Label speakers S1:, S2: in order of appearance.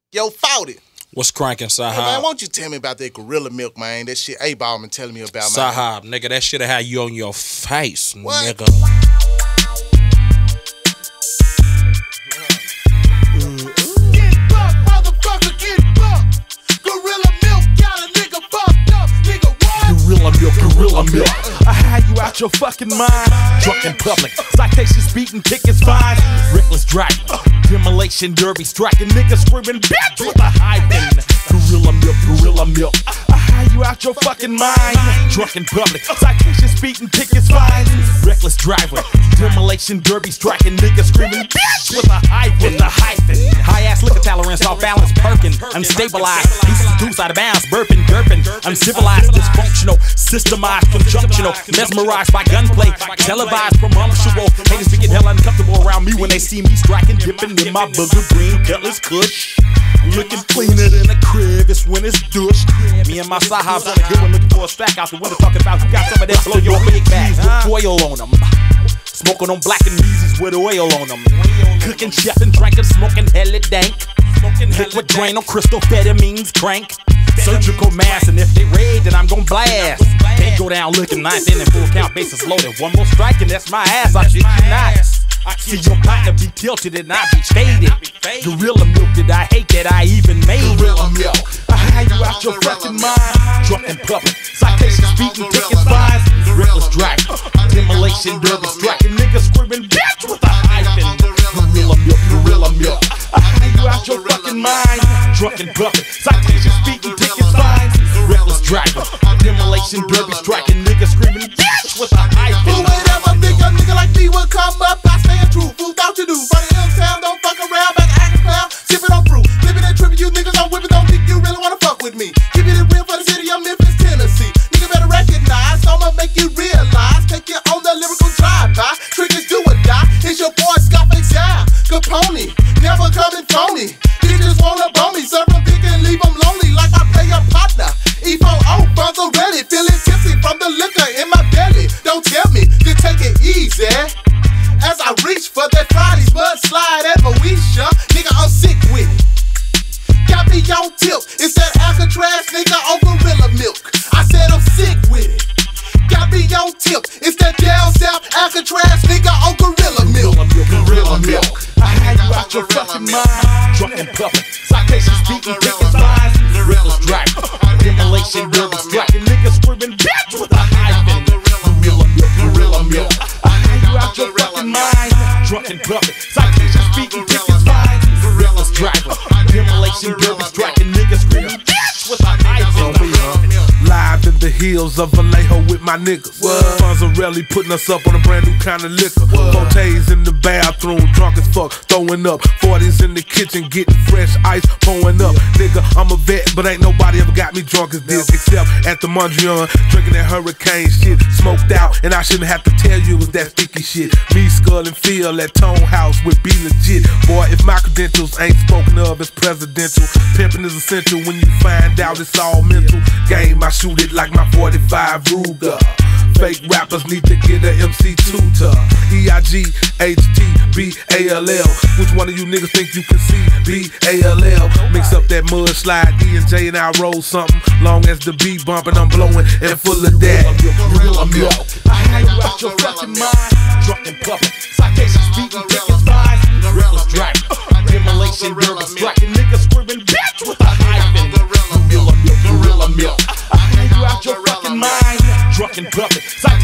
S1: Yo, 40.
S2: What's cranking, Sahab?
S1: Hey, man, won't you tell me about that Gorilla Milk, man? That shit A-Ball been telling me about, man.
S2: Sahab, nigga, that shit'll have you on your face,
S1: what?
S2: nigga.
S1: Get bucked, motherfucker, get bucked. Gorilla Milk got a nigga fucked up. Nigga, what?
S3: Gorilla milk. I had you out your fucking mind. Drunk in public, citations, speeding tickets, fines, reckless driving, demolition derby, striking, niggas screaming, bitch with a hyphen. Gorilla milk. I had you out your fucking mind. Drunk in public, citations, speeding tickets, fines, reckless driving, demolition derby, striking, niggas screaming, bitch with a hyphen. High ass liquor tolerance, off balance, perking, unstabilized, pieces deuce out of bounds, burping, uncivilized, dysfunctional, systemized, conjunctional, mesmerized by gunplay, televised, promunctual. Haters be getting hella uncomfortable around me when they see me striking, dipping in my booger green cutlass kush. Looking cleaner than a crib, it's when it's douche. Me and my Sahabs on the good one, looking for a stack out the window, talking about who got some of that blow your big bags with oil on them. Smoking on black and Yeezys with oil on them. Cooking, chefing, drinking, smoking hella dank. Liquid drain on crystal amphetamines, crank. Surgical mass, and if they raid, then I'm gon' blast. Can't go down looking ninth in and full count bases loaded. One more strike and that's my ass, I shit you not. I see your partner be tilted and I be faded. Gorilla milk, did I hate that I even made it?
S1: Gorilla Milk.
S3: I had you out your fucking mind. Drunk in public, citations, speeding tickets, fines, reckless driving, demolition derby, striking, niggas screaming, bitch with a hyphen. Gorilla milk. I had you out your fucking mind. Drunk in public, citations, speeding tickets, fines, reckless driving, demolition derby, striking, niggas screaming, bitch with a hyphen.
S1: Whenever a nigga like me will come up, I stand true. Fool thought you do, but in M-Town, don't fuck around, back acting clown, sip it on fruit. Living that tripping, you niggas on whipping, don't think you really wanna fuck with me. Keep it real for the city of Memphis, Tennessee. Nigga better recognize, I'ma make you realize. Take you on the lyrical drive-by, triggers do or die. It's your boy Scarface, yeah, Capone, never coming phony. He just wanna bone me, serve him big and leave him lonely like I play a partner. E4O, Bunzo ready, feeling tipsy from the liquor in my belly. Don't tell me to take it easy as I reach for that Friday's mudslide at Moesha. Nigga, I'm sick with it. Got me on tip. It's that Alcatraz nigga on Gorilla Milk. I said I'm sick with it. Got me on tip. It's that down south Alcatraz nigga on Gorilla Milk.
S3: Gorilla milk. I had you out your fucking mind. Drunk in public, citations, speaking, tickets, fines, reckless driving, demolition derby, striking, niggas screaming, bitch with a hyphen. Gorilla milk. I had you out your fucking mind. Drunk in public, citations, speaking, tickets, fines, reckless driving, demolition derby, striking, niggas screaming, bitch with a hyphen.
S4: Live in the hills of Vallejo with my niggas. Fonzarelli putting us up on a brand new kind of liquor. Fortes in the bathroom, drunk as fuck, throwing up. 40s in the kitchen, getting fresh ice, pouring up. Nigga, I'm a vet, but ain't nobody ever got me drunk as this, except at the Mondrian, drinking that hurricane shit, smoked out, and I shouldn't have to tell you it was that sticky shit. Me, Skull, and Phil at Tone House with Be Legit. Boy, if my credentials ain't spoken of as presidential, pimping is essential when you find out it's all mental. Game, I shoot it like my 45 Ruger. Fake rappers need to get a MC tutor. E-I-G-H-T-B-A-L-L. Which one of you niggas think you can see B-A-L-L? Mix up that mudslide, E and J, and I roll something. Long as the beat bumping, I'm blowing and full of that.
S3: Gorilla milk. I had you out your fucking mind. Drunk in public, citations, speaking, tickets, fines, reckless driving, demolition derby, striking, niggas screaming, bitch with a hyphen. Gorilla milk. I had you out your fucking mind. Drunk in public,